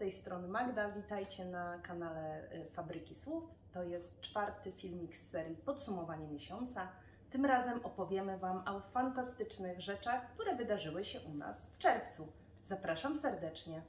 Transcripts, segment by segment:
tej strony Magda, witajcie na kanale Fabryki Słów. To jest 4. filmik z serii Podsumowanie miesiąca. Tym razem opowiemy Wam o fantastycznych rzeczach, które wydarzyły się u nas w czerwcu. Zapraszam serdecznie.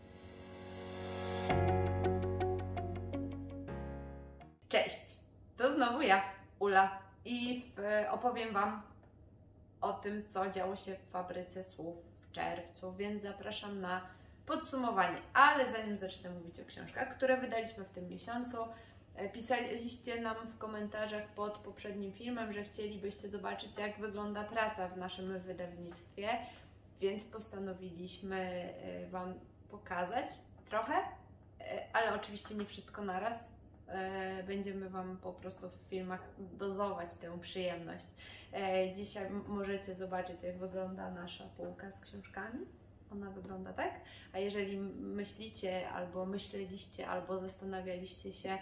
Cześć, to znowu ja, Ula, i opowiem Wam o tym, co działo się w Fabryce Słów w czerwcu, więc zapraszam na podsumowanie. Ale zanim zacznę mówić o książkach, które wydaliśmy w tym miesiącu, pisaliście nam w komentarzach pod poprzednim filmem, że chcielibyście zobaczyć, jak wygląda praca w naszym wydawnictwie, więc postanowiliśmy Wam pokazać trochę, ale oczywiście nie wszystko naraz. Będziemy Wam po prostu w filmach dozować tę przyjemność. Dzisiaj możecie zobaczyć, jak wygląda nasza półka z książkami. Ona wygląda tak. A jeżeli myślicie, albo myśleliście, albo zastanawialiście się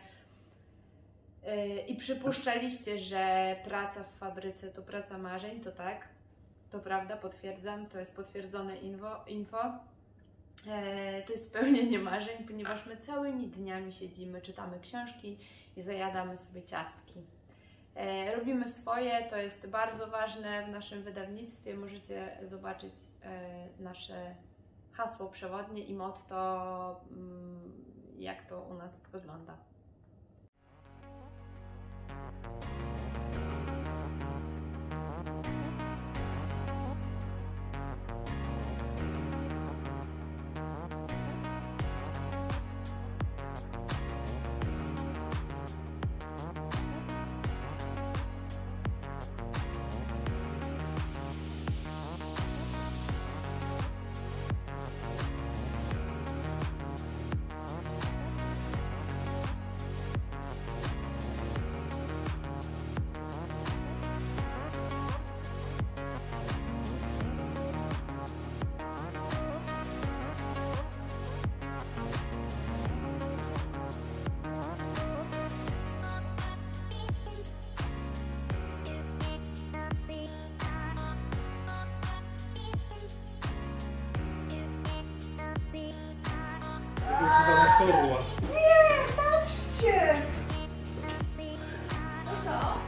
i przypuszczaliście, że praca w fabryce to praca marzeń, to tak, to prawda, potwierdzam, to jest potwierdzone info. To jest spełnienie marzeń, ponieważ my całymi dniami siedzimy, czytamy książki i zajadamy sobie ciastki. Robimy swoje, to jest bardzo ważne w naszym wydawnictwie. Możecie zobaczyć nasze hasło przewodnie i motto, jak to u nas wygląda. Nie, patrzcie! Co to?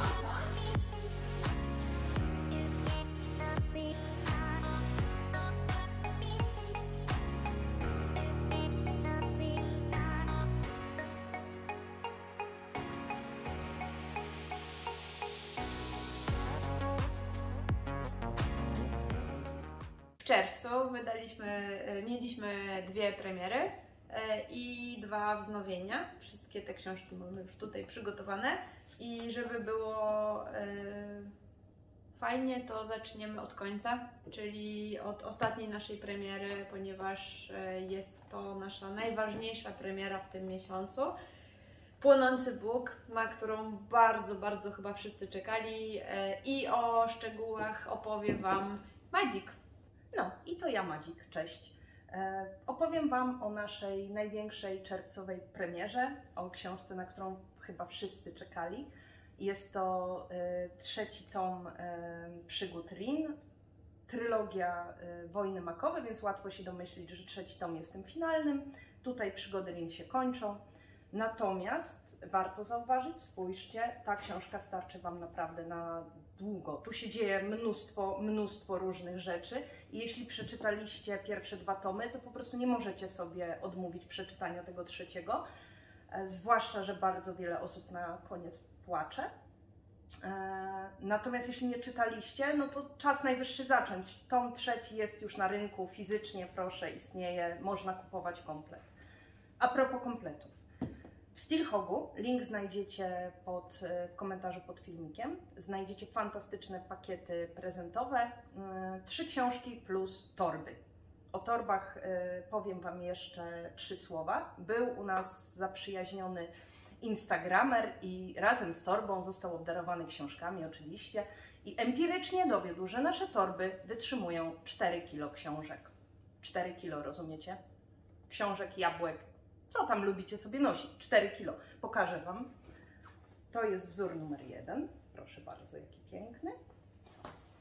W czerwcu mieliśmy 2 premiery i 2 wznowienia. Wszystkie te książki mamy już tutaj przygotowane i żeby było fajnie, to zaczniemy od końca, czyli od ostatniej naszej premiery, ponieważ jest to nasza najważniejsza premiera w tym miesiącu. Płonący Bóg, na którą bardzo, bardzo chyba wszyscy czekali, i o szczegółach opowie Wam Madzik. No i to ja, Madzik, cześć. Opowiem Wam o naszej największej czerwcowej premierze, o książce, na którą chyba wszyscy czekali. Jest to 3. tom przygód Rin, trylogia Wojny Makowe, więc łatwo się domyślić, że 3. tom jest tym finalnym. Tutaj przygody Rin się kończą. Natomiast warto zauważyć, spójrzcie, ta książka starczy Wam naprawdę na długo. Tu się dzieje mnóstwo różnych rzeczy i jeśli przeczytaliście pierwsze 2 tomy, to po prostu nie możecie sobie odmówić przeczytania tego 3. Zwłaszcza, że bardzo wiele osób na koniec płacze. Natomiast jeśli nie czytaliście, no to czas najwyższy zacząć. Tom 3 jest już na rynku fizycznie, proszę, istnieje, można kupować komplet. A propos kompletów. W Steelhogu, link znajdziecie w komentarzu pod filmikiem, znajdziecie fantastyczne pakiety prezentowe, 3 książki plus torby. O torbach powiem Wam jeszcze 3 słowa. Był u nas zaprzyjaźniony instagramer i razem z torbą został obdarowany książkami oczywiście i empirycznie dowiódł, że nasze torby wytrzymują 4 kg książek. 4 kg, rozumiecie? Książek, jabłek, co tam lubicie sobie nosić? 4 kg. Pokażę Wam. To jest wzór numer 1. Proszę bardzo, jaki piękny.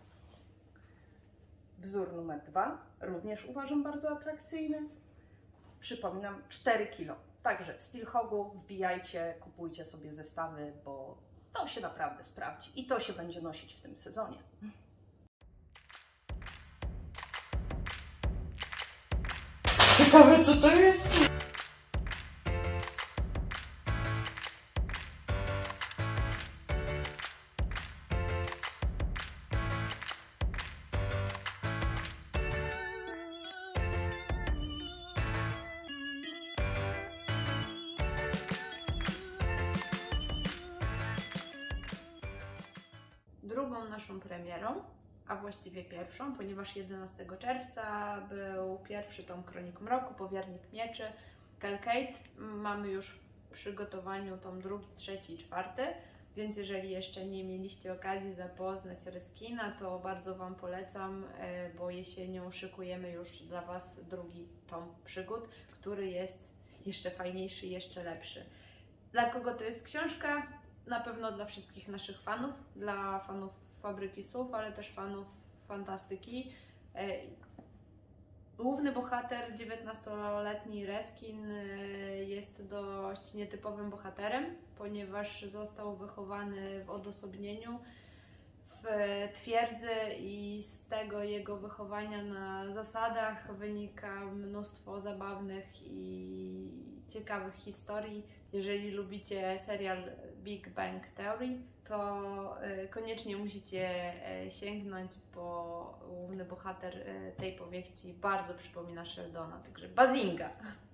Wzór numer 2, również uważam bardzo atrakcyjny. Przypominam, 4 kg. Także w Steelhogu wbijajcie, kupujcie sobie zestawy, bo to się naprawdę sprawdzi i to się będzie nosić w tym sezonie. Ciekawe, co to jest? Drugą naszą premierą, a właściwie pierwszą, ponieważ 11 czerwca był pierwszy tom Kronik Mroku, Powiernik Mieczy, Kelkate. Mamy już w przygotowaniu tom drugi, trzeci i czwarty, więc jeżeli jeszcze nie mieliście okazji zapoznać Reskina, to bardzo Wam polecam, bo jesienią szykujemy już dla Was drugi tom przygód, który jest jeszcze fajniejszy, jeszcze lepszy. Dla kogo to jest książka? Na pewno dla wszystkich naszych fanów, dla fanów Fabryki Słów, ale też fanów fantastyki. Główny bohater, 19-letni Reskin, jest dość nietypowym bohaterem, ponieważ został wychowany w odosobnieniu, w twierdzy i z tego jego wychowania na zasadach wynika mnóstwo zabawnych i ciekawych historii. Jeżeli lubicie serial Big Bang Theory, to koniecznie musicie sięgnąć, bo główny bohater tej powieści bardzo przypomina Sheldona, także bazinga!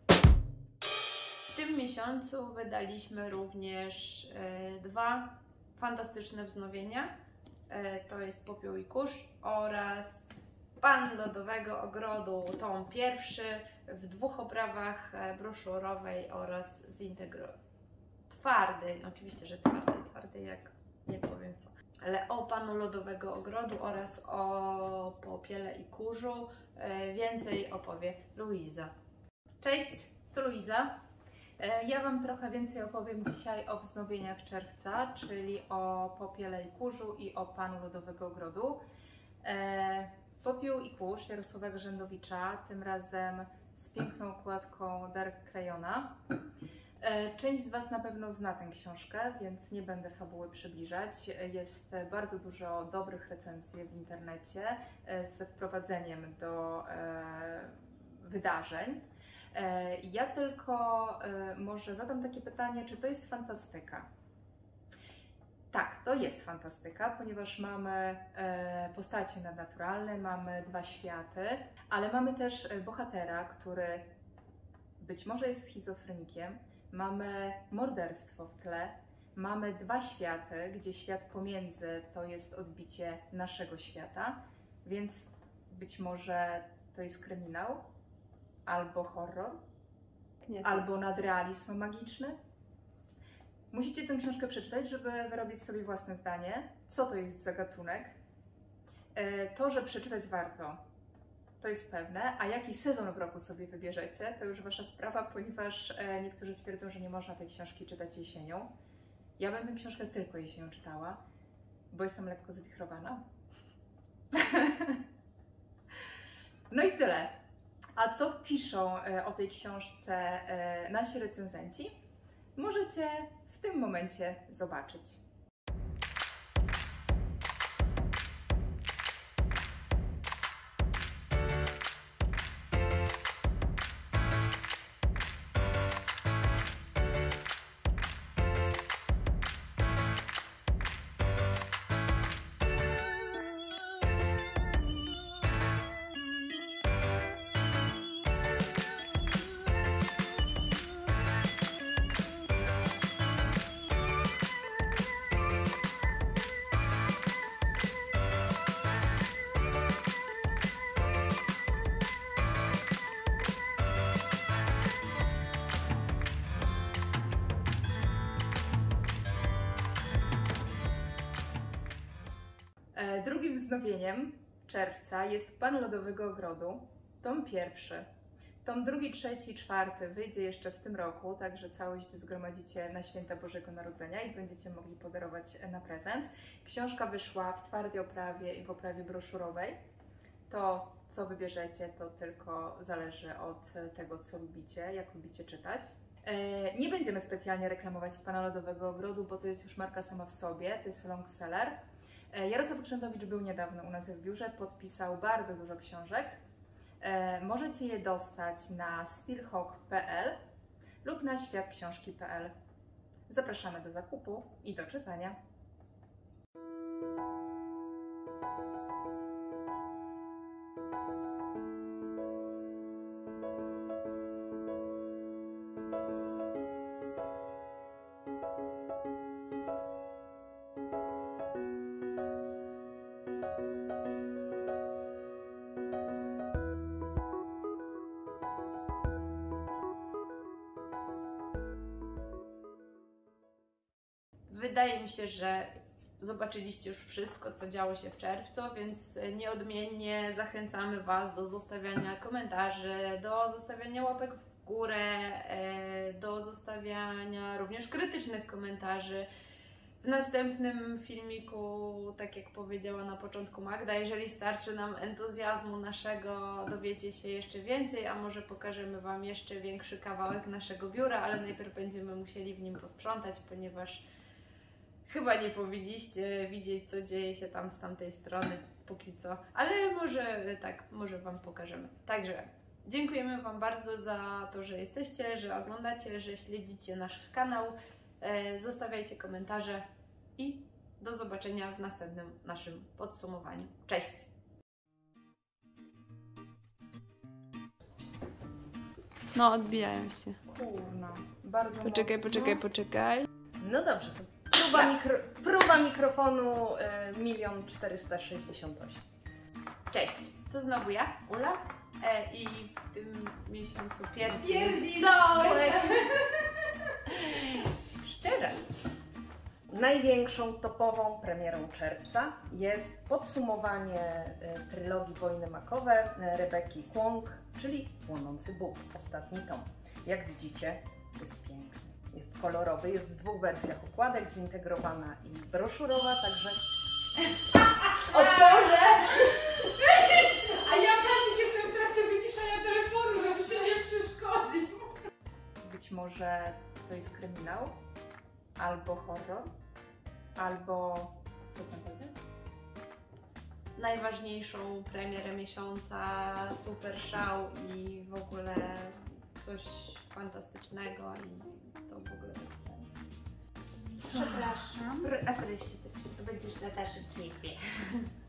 W tym miesiącu wydaliśmy również dwa fantastyczne wznowienia. To jest Popiół i Kurz oraz Pan Lodowego Ogrodu, tom pierwszy w 2 oprawach, broszurowej oraz twardej, oczywiście, że twardej jak nie powiem co, ale o Panu Lodowego Ogrodu oraz o Popiele i Kurzu więcej opowie Luiza. Cześć, to Luiza. Ja Wam trochę więcej opowiem dzisiaj o wznowieniach czerwca, czyli o Popiele i Kurzu i o Panu Lodowego Ogrodu. Popiół i Kurz Jarosława Grzędowicza, tym razem z piękną okładką Dark Crayona. Część z Was na pewno zna tę książkę, więc nie będę fabuły przybliżać. Jest bardzo dużo dobrych recenzji w internecie z wprowadzeniem do wydarzeń. Ja tylko może zadam takie pytanie, czy to jest fantastyka? Tak, to jest fantastyka, ponieważ mamy postacie nadnaturalne, mamy 2 światy, ale mamy też bohatera, który być może jest schizofrenikiem, mamy morderstwo w tle, mamy 2 światy, gdzie świat pomiędzy to jest odbicie naszego świata, więc być może to jest kryminał, albo horror, albo nadrealizm magiczny. Musicie tę książkę przeczytać, żeby wyrobić sobie własne zdanie, co to jest za gatunek. To, że przeczytać warto, to jest pewne, a jaki sezon w roku sobie wybierzecie, to już Wasza sprawa, ponieważ niektórzy twierdzą, że nie można tej książki czytać jesienią. Ja bym tę książkę tylko jesienią czytała, bo jestem lekko zwichrowana. No i tyle. A co piszą o tej książce nasi recenzenci? Możecie w tym momencie zobaczyć. Drugim wznowieniem czerwca jest Pan Lodowego Ogrodu, tom pierwszy. Tom drugi, trzeci i czwarty wyjdzie jeszcze w tym roku, także całość zgromadzicie na święta Bożego Narodzenia i będziecie mogli podarować na prezent. Książka wyszła w twardej oprawie i w oprawie broszurowej. To, co wybierzecie, to tylko zależy od tego, co lubicie, jak lubicie czytać. Nie będziemy specjalnie reklamować Pana Lodowego Ogrodu, bo to jest już marka sama w sobie, to jest long seller. Jarosław Okrzętowicz był niedawno u nas w biurze, podpisał bardzo dużo książek. Możecie je dostać na steelhawk.pl lub na światksiążki.pl. Zapraszamy do zakupu i do czytania. Wydaje mi się, że zobaczyliście już wszystko, co działo się w czerwcu, więc nieodmiennie zachęcamy Was do zostawiania komentarzy, do zostawiania łapek w górę, do zostawiania również krytycznych komentarzy. W następnym filmiku, tak jak powiedziała na początku Magda, jeżeli starczy nam entuzjazmu naszego, dowiecie się jeszcze więcej, a może pokażemy Wam jeszcze większy kawałek naszego biura, ale najpierw będziemy musieli w nim posprzątać, ponieważ chyba nie powinniście widzieć, co dzieje się tam z tamtej strony póki co, ale może tak, może Wam pokażemy. Także dziękujemy Wam bardzo za to, że jesteście, że oglądacie, że śledzicie nasz kanał. Zostawiajcie komentarze i do zobaczenia w następnym naszym podsumowaniu. Cześć! No, odbijają się. Kurna, bardzo Poczekaj. No dobrze, to próba mikrofonu 1 468 000. Cześć, to znowu ja, Ula. I w tym miesiącu pierdołek. Jeszcze raz. Największą topową premierą czerwca jest podsumowanie trylogii Wojny makowe Rebeki Kwong, czyli Płonący Bóg, ostatni tom. Jak widzicie, jest piękny, jest kolorowy, jest w 2 wersjach okładek, zintegrowana i broszurowa, także Otworzę! A ja Kazik jestem w trakcie wyciszania telefonu, żeby ci nie przeszkodził. Być może to jest kryminał, albo horror, albo... co tam powiedzieć? Najważniejszą premierę miesiąca, super szał i w ogóle coś fantastycznego i to w ogóle bez sensu. Przepraszam. A to będziesz Natasza Ciebie.